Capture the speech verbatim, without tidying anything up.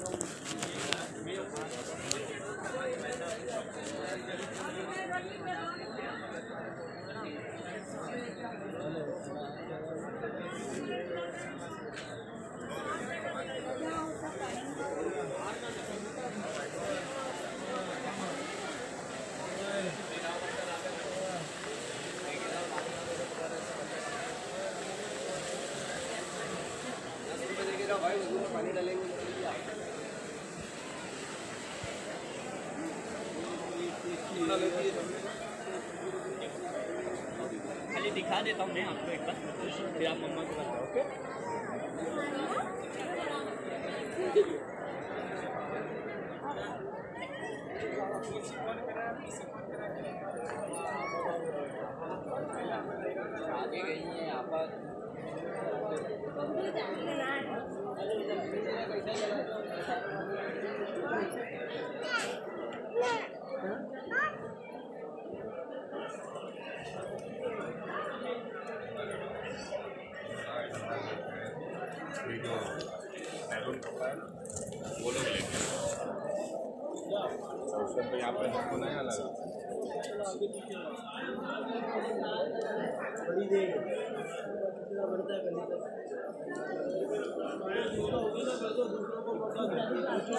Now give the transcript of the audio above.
पानी डालेंगे खाली दिखा देता हूँ मैं आपको एक बार, फिर आप मम्मा को बताओ। ओके आगे गई है यहाँ पर वो लोग लेंगे उसमें तो यहाँ पर हमको नया लगा बड़ी देर बढ़ता है